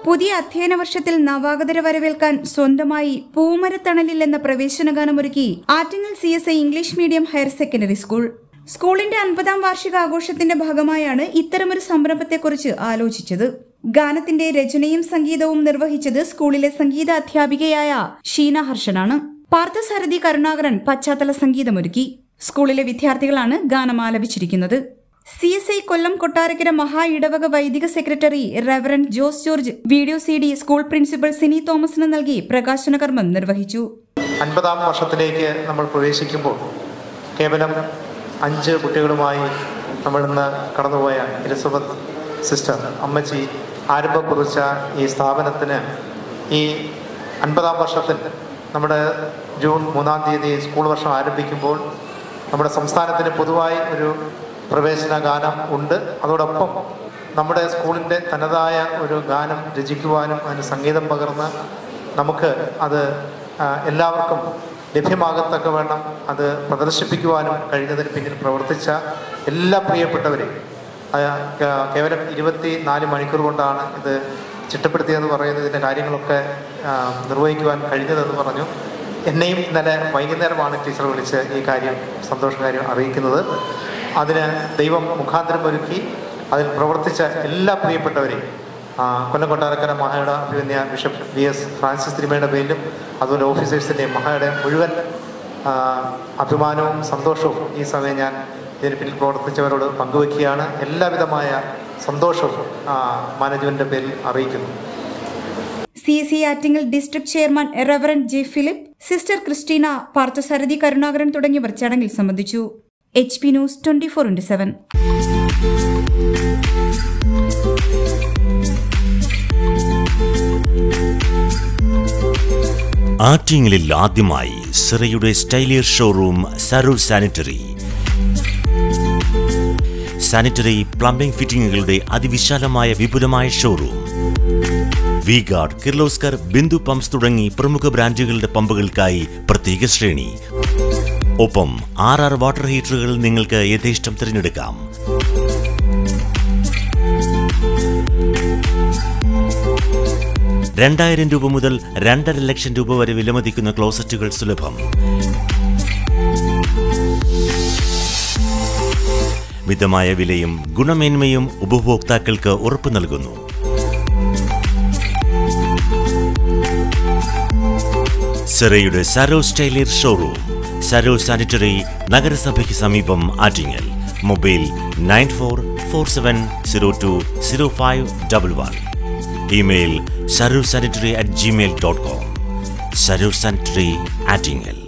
പുതിയ അധ്യയന വർഷത്തിൽ നവാഗതരെ വരവേൽക്കാൻ സ്വന്തമായി പൂമരത്തണലിൽ എന്ന പ്രവേശനഗാനമൊരുക്കി Attingal CSI English medium higher secondary school. സ്കൂളിന്റെ 50ാം വാർഷികാഘോഷത്തിന്റെ ഭാഗമായാണ് ഇത്തരമൊരു സംരംഭത്തെക്കുറിച്ച് ആലോചിച്ചത്. ഗാനത്തിന്റെ രചനയും സംഗീതവും നിർവഹിച്ചത് സ്കൂളിലെ സംഗീത അധ്യാപികയായ ഷീന ഹർഷനാണ്. പാർത്ഥസാരഥി കരുണാകരൻ പശ്ചാത്തല സംഗീതമൊരുക്കി. സ്കൂളിലെ വിദ്യാർത്ഥികളാണ് ഗാനം ആലപിച്ചിരിക്കുന്നത്. CSI കൊല്ലം കൊട്ടാരക്കര മഹാ ഇടവക വൈദിക secretary reverend Jose George video CD school principal Sini തോമസിന് നൽകി പ്രകാശന കർമ്മം നിർവഹിച്ചു. 50ാം വർഷത്തിലേക്ക് നമ്മൾ പ്രവേശിക്കുമ്പോൾ കേവലം 5 കുട്ടികളുമായി നമ്മൾ ഇന്ന് കടന്നുപോയ എലിസബത്ത് സിസ്റ്റർ അമ്മച്ചി ആരംഭം കുറിച്ച ഈ സ്ഥാപനത്തിന് ഈ 50ാം വർഷത്തിൽ നമ്മുടെ ജൂൺ 3-ാം തീയതി സ്കൂൾ വർഷം ആരംഭിക്കുമ്പോൾ നമ്മുടെ സംസ്ഥാനത്തിന് പൊതുവായി ഒരു പ്രവേശന ഗാനം ഉണ്ട്. അതോടൊപ്പം നമ്മുടെ സ്കൂളിൻ്റെ തനതായ ഒരു ഗാനം രചിക്കുവാനും അതിന് സംഗീതം പകർന്ന് നമുക്ക് അത് എല്ലാവർക്കും ലഭ്യമാകത്തക്ക വേണം അത് പ്രദർശിപ്പിക്കുവാനും കഴിഞ്ഞതിന് പിന്നിൽ പ്രവർത്തിച്ച എല്ലാ പ്രിയപ്പെട്ടവരെയും കേവലം 24 മണിക്കൂർ കൊണ്ടാണ് ഇത് ചിട്ടപ്പെടുത്തിയെന്ന് പറയുന്നത്. ഇതിൻ്റെ കാര്യങ്ങളൊക്കെ നിർവഹിക്കുവാൻ കഴിഞ്ഞതെന്ന് പറഞ്ഞു. എന്നെയും ഇന്നലെ വൈകുന്നേരമാണ് ടീച്ചർ വിളിച്ച് ഈ കാര്യം സന്തോഷകാര്യം അറിയിക്കുന്നത്. അതിന് ദൈവം മുഖാന്തരം ഒരുക്കി അതിൽ പ്രവർത്തിച്ച എല്ലാ പ്രിയപ്പെട്ടവരെയും കൊല്ലം കൊട്ടാരക്കര മഹയുടെ അഭിമന്യ ബിഷപ്പ് VS ഫ്രാൻസിസ് തിരുമേനിയുടെ പേരിലും അതുപോലെ ഓഫീസേഴ്സിൻ്റെയും മഹയുടെ മുഴുവൻ അഭിമാനവും സന്തോഷവും ഈ സമയം ഞാൻ ഇതിന് പിന്നിൽ പ്രവർത്തിച്ചവരോട് പങ്കുവയ്ക്കുകയാണ്. എല്ലാവിധമായ സന്തോഷവും മാനേജ്മെൻറ്റിൻ്റെ പേരിൽ അറിയിക്കുന്നു. CSI Attingal district chairman reverend J. Philip, sister Christina, Parthasarathy Karunakaran തുടങ്ങിയവർ ചടങ്ങിൽ സംബന്ധിച്ചു. HP news 24/7. ആറ്റിങ്ങലിൽ ആദ്യമായി സിറയുടെ സ്റ്റൈലിയർ ഷോറൂം സരൂർ സാനിറ്ററി. സാനിറ്ററി പ്ലംബിംഗ് ഫിറ്റിംഗുകളുടെ അതിവിശാലമായ വിപുലമായ showroom. V-Guard, Kirloskar, Bindu pumps തുടങ്ങി പ്രമുഖ ബ്രാൻഡുകളുടെ പമ്പുകൾക്കായി പ്രത്യേക ശ്രേണി. ഒപ്പം 6 വാട്ടർ ഹീറ്ററുകൾ നിങ്ങൾക്ക് യഥേഷ്ടം തിരഞ്ഞെടുക്കാം. ₹2,000 മുതൽ ₹2,50,000 വരെ വിലമതിക്കുന്ന ക്ലോസറ്റുകൾ സുലഭം. മിതമായ വിലയും ഗുണമേന്മയും ഉപഭോക്താക്കൾക്ക് ഉറപ്പു നൽകുന്നു. സിറയുടെ സരോ സ്റ്റൈലിയർ ഷോറൂം, സരോ സാനിറ്ററി, നഗരസഭയ്ക്ക് സമീപം, Attingal. Mobile 9447020511. Email sarosanitary@gmail.com. Saro sanitary, Attingal.